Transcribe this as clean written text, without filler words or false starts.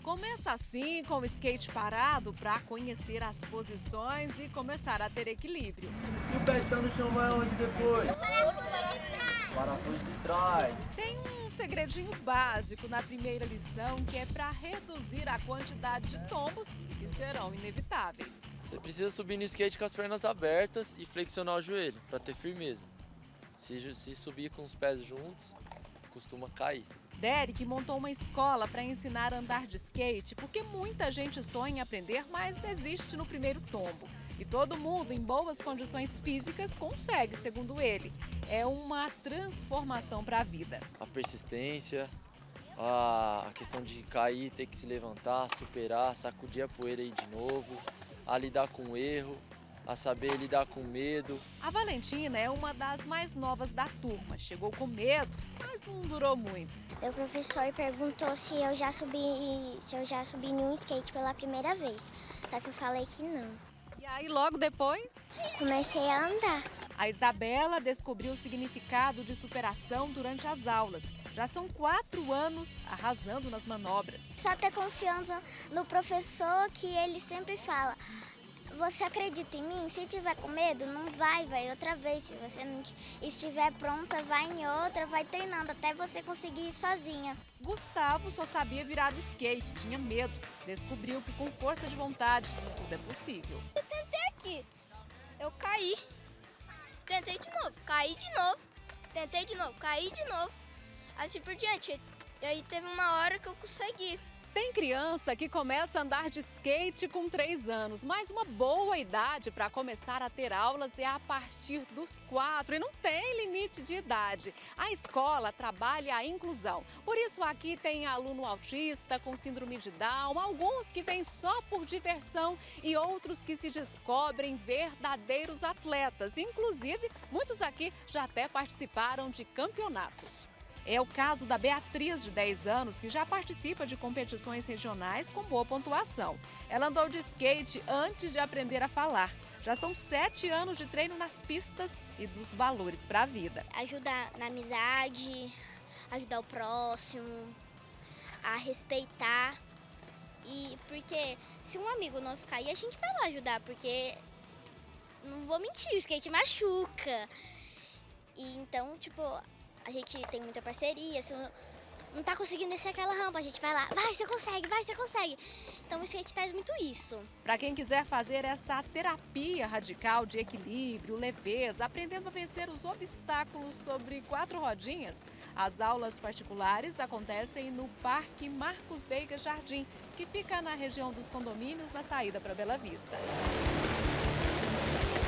Começa assim, com o skate parado, para conhecer as posições e começar a ter equilíbrio. E o pé que tá no chão vai onde depois? Parafuso de trás. Tem um segredinho básico na primeira lição, que é para reduzir a quantidade de tombos que serão inevitáveis. Você precisa subir no skate com as pernas abertas e flexionar o joelho para ter firmeza. Se subir com os pés juntos, costuma cair. Derek montou uma escola para ensinar a andar de skate, porque muita gente sonha em aprender, mas desiste no primeiro tombo. E todo mundo em boas condições físicas consegue, segundo ele. É uma transformação para a vida. A persistência, a questão de cair, ter que se levantar, superar, sacudir a poeira aí de novo, a lidar com o erro, a saber lidar com medo. A Valentina é uma das mais novas da turma. Chegou com medo, mas não durou muito. O professor perguntou se eu já subi em um skate pela primeira vez. Só que eu falei que não. E aí, logo depois, comecei a andar. A Isabela descobriu o significado de superação durante as aulas. Já são 4 anos arrasando nas manobras. Só ter confiança no professor, que ele sempre fala: você acredita em mim? Se tiver com medo, não vai outra vez. Se você não estiver pronta, vai em outra, vai treinando até você conseguir ir sozinha. Gustavo só sabia virar do skate, tinha medo. Descobriu que com força de vontade tudo é possível. Eu tentei aqui, eu caí. Tentei de novo, caí de novo. Tentei de novo, caí de novo. Assim por diante. E aí teve uma hora que eu consegui. Tem criança que começa a andar de skate com 3 anos, mas uma boa idade para começar a ter aulas é a partir dos 4 e não tem limite de idade. A escola trabalha a inclusão, por isso aqui tem aluno autista com síndrome de Down, alguns que vêm só por diversão e outros que se descobrem verdadeiros atletas. Inclusive, muitos aqui já até participaram de campeonatos. É o caso da Beatriz, de 10 anos, que já participa de competições regionais com boa pontuação. Ela andou de skate antes de aprender a falar. Já são 7 anos de treino nas pistas e dos valores para a vida. Ajudar na amizade, ajudar o próximo, a respeitar. E porque se um amigo nosso cair, a gente vai lá ajudar, porque não vou mentir, o skate machuca. E então, tipo, a gente tem muita parceria, se não tá conseguindo descer aquela rampa, a gente vai lá, vai, você consegue. Então o skate traz muito isso. Para quem quiser fazer essa terapia radical de equilíbrio, leveza, aprendendo a vencer os obstáculos sobre 4 rodinhas, as aulas particulares acontecem no Parque Marcos Veiga Jardim, que fica na região dos condomínios, na saída para Bela Vista.